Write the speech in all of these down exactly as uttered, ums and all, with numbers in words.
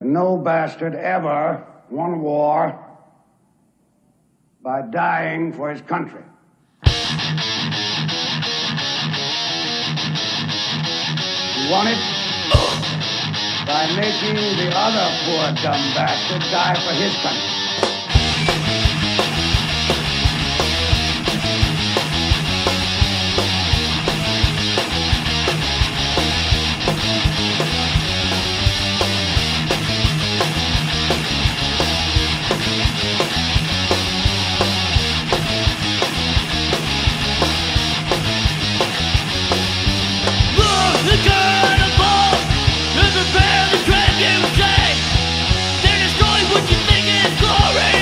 No bastard ever won a war by dying for his country. He won it by making the other poor dumb bastard die for his country. They're destroying what you think is glory.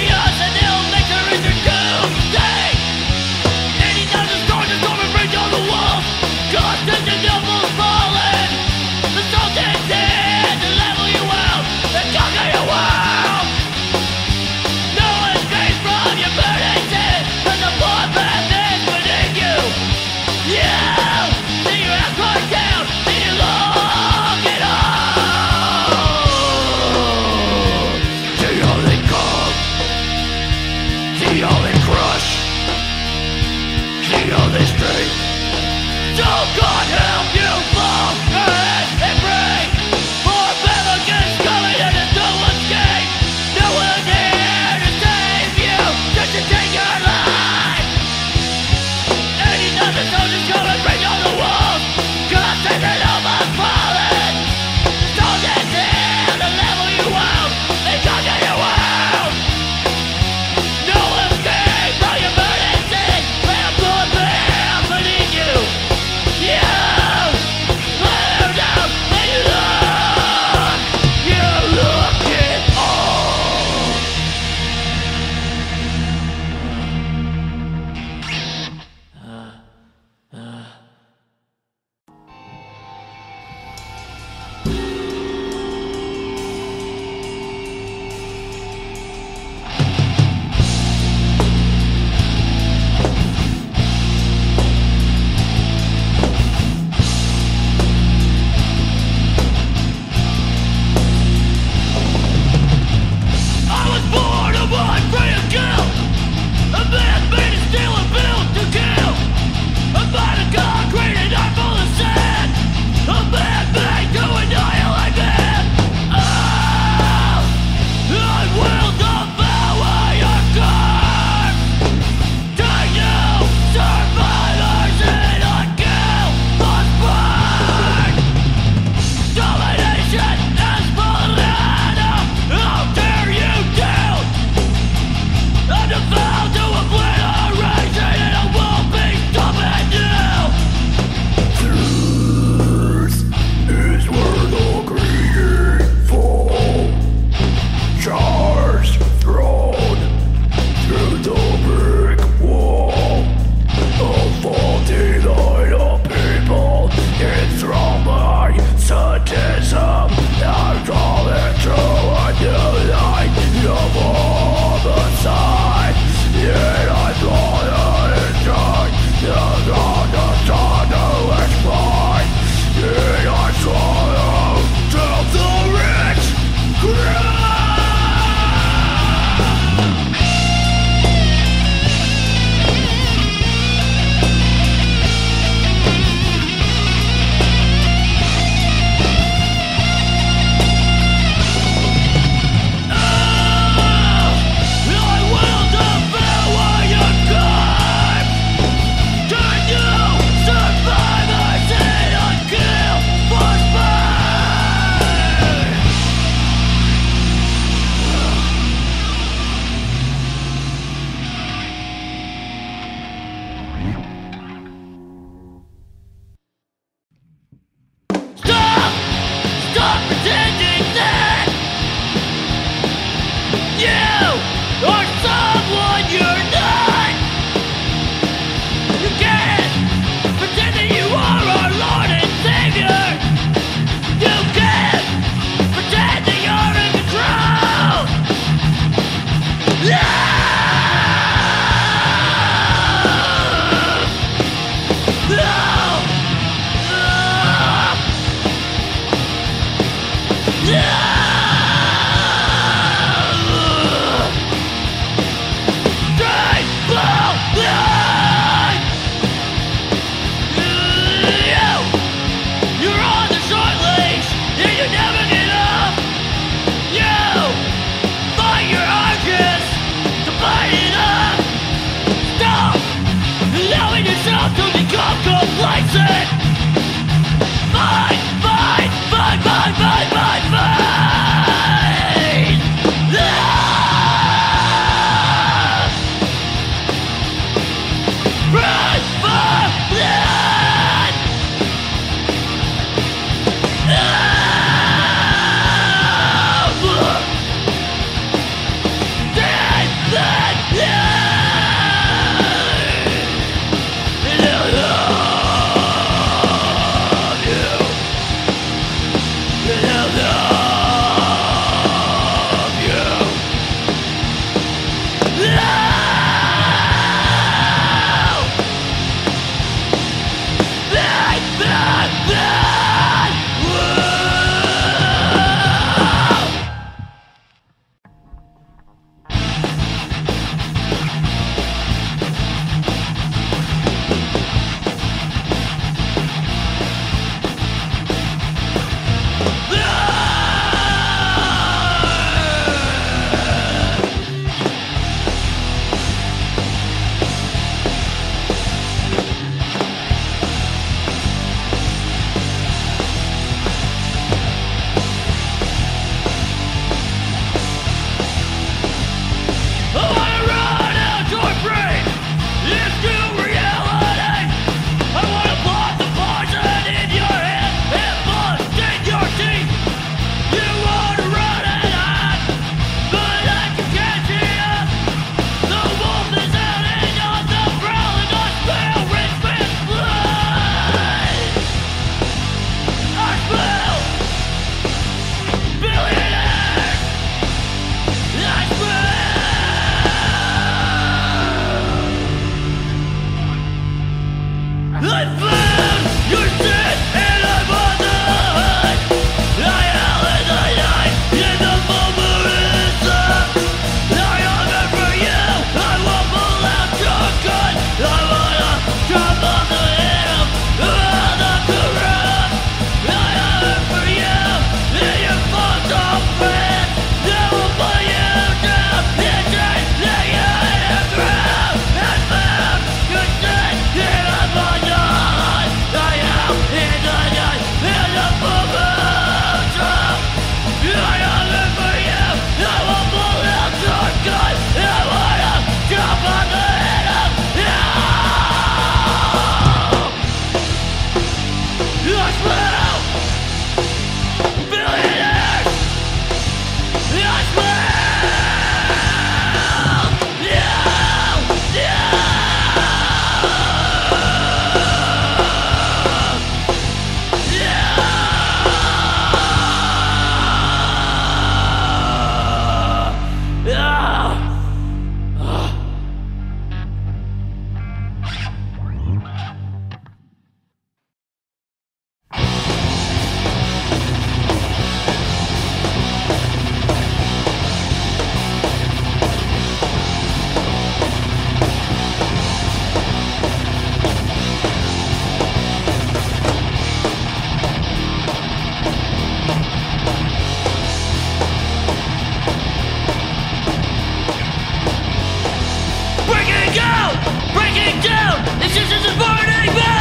down. It's just as burning me.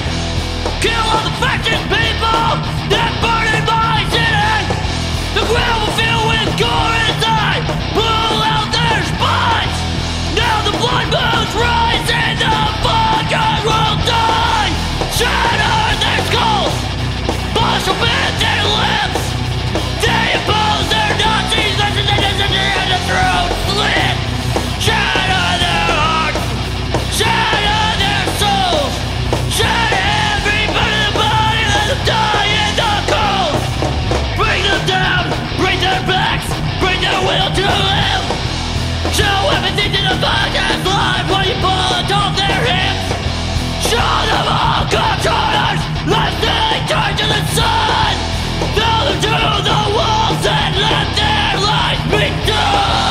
Kill all the faction people that burning my city. The ground will fill with gore inside. Pull out their spines. Now the blood moons rise and the fuckers will die. Shatter their skulls. Bust open their lips. They impose their Nazis. And the throat slit. Shatter their hearts. Shatter their souls. Shatter every part of the body. Let them die in the cold. Bring them down. Break their backs. Bring their will to live. Show everything to the fucking life while you pull it off their hips. Show them all controllers. Let them turn to the sun. Throw them to the walls and let their lives be done.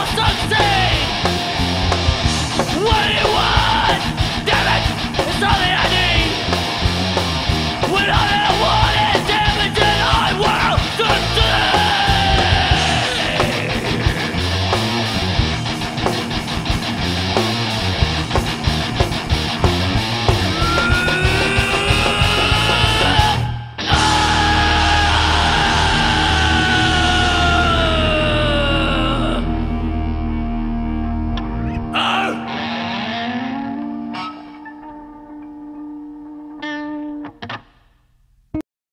What do you want? Damn it! It's all the